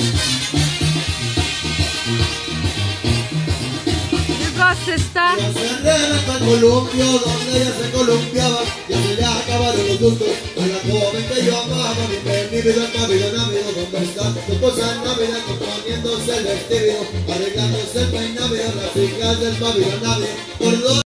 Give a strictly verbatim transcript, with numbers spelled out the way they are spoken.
Está. Ya se arrebata el columpio donde ella se columpiaba. Ya se le acabaron los gustos a la joven que yo amaba. Mi pe, mi vida, Navidad, Navidad, ¿dónde está? Tu esposa Navidad componiéndose el vestido, arreglándose el peinado, las hijas del Navidad, Navidad. Por